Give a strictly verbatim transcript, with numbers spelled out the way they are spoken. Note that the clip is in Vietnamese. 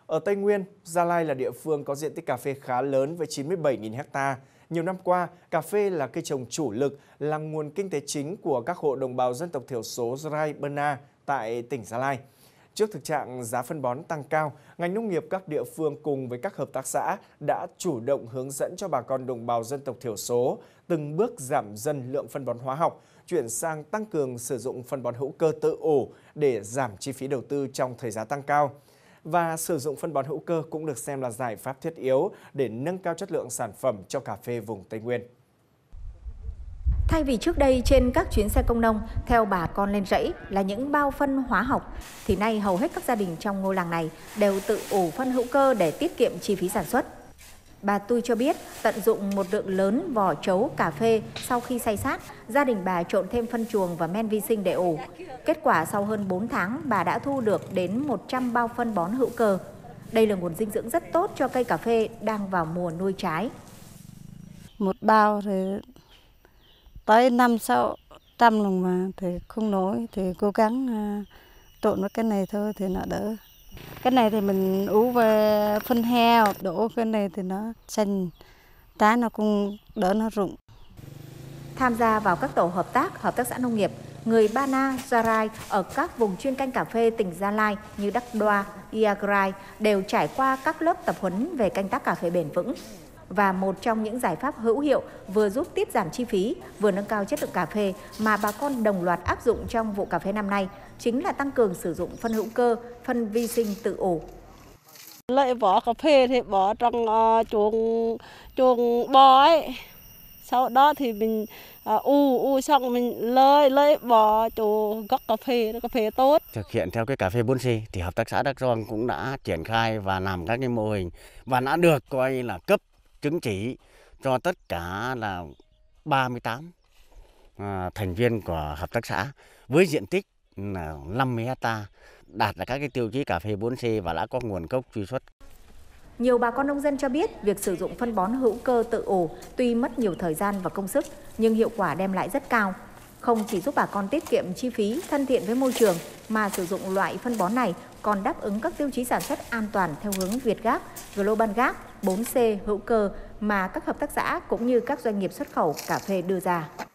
Ở Tây Nguyên, Gia Lai là địa phương có diện tích cà phê khá lớn với chín mươi bảy nghìn ha. Nhiều năm qua, cà phê là cây trồng chủ lực, là nguồn kinh tế chính của các hộ đồng bào dân tộc thiểu số Rai Bana tại tỉnh Gia Lai. Trước thực trạng giá phân bón tăng cao, ngành nông nghiệp các địa phương cùng với các hợp tác xã đã chủ động hướng dẫn cho bà con đồng bào dân tộc thiểu số từng bước giảm dần lượng phân bón hóa học, chuyển sang tăng cường sử dụng phân bón hữu cơ tự ủ để giảm chi phí đầu tư trong thời giá tăng cao. Và sử dụng phân bón hữu cơ cũng được xem là giải pháp thiết yếu để nâng cao chất lượng sản phẩm cho cà phê vùng Tây Nguyên. Thay vì trước đây trên các chuyến xe công nông theo bà con lên rẫy là những bao phân hóa học, thì nay hầu hết các gia đình trong ngôi làng này đều tự ủ phân hữu cơ để tiết kiệm chi phí sản xuất. Bà Tui cho biết tận dụng một lượng lớn vỏ trấu cà phê sau khi xay sát, gia đình bà trộn thêm phân chuồng và men vi sinh để ủ. Kết quả sau hơn bốn tháng, bà đã thu được đến một trăm bao phân bón hữu cơ. Đây là nguồn dinh dưỡng rất tốt cho cây cà phê đang vào mùa nuôi trái. Một bao thì tới năm sáu trăm đồng mà thì không nổi, thì cố gắng trộn với cái này thôi thì nó đỡ. Cái này thì mình ủ về phân heo, đổ cái này thì nó xanh, trái nó cũng đỡ nó rụng. Tham gia vào các tổ hợp tác, hợp tác xã nông nghiệp, người Bana, Gia Rai ở các vùng chuyên canh cà phê tỉnh Gia Lai như Đắc Đoa, Iagrai đều trải qua các lớp tập huấn về canh tác cà phê bền vững. Và một trong những giải pháp hữu hiệu vừa giúp tiết giảm chi phí, vừa nâng cao chất lượng cà phê mà bà con đồng loạt áp dụng trong vụ cà phê năm nay chính là tăng cường sử dụng phân hữu cơ, phân vi sinh tự ủ. Lấy vỏ cà phê thì bỏ trong uh, chuồng chuồng bò ấy. Sau đó thì mình uh, u u xong mình lấy lấy bỏ chỗ gốc cà phê, cà phê tốt. Thực hiện theo cái cà phê bốn C thì hợp tác xã Đắc Rong cũng đã triển khai và làm các cái mô hình và đã được coi là cấp chứng chỉ cho tất cả là ba mươi tám à, thành viên của hợp tác xã với diện tích là năm mươi ha, đạt là các cái tiêu chí cà phê bốn C và đã có nguồn gốc truy xuất. Nhiều bà con nông dân cho biết việc sử dụng phân bón hữu cơ tự ủ tuy mất nhiều thời gian và công sức nhưng hiệu quả đem lại rất cao. Không chỉ giúp bà con tiết kiệm chi phí, thân thiện với môi trường mà sử dụng loại phân bón này còn đáp ứng các tiêu chí sản xuất an toàn theo hướng Việt Gap, Global Gap, bốn C hữu cơ mà các hợp tác xã cũng như các doanh nghiệp xuất khẩu cà phê đưa ra.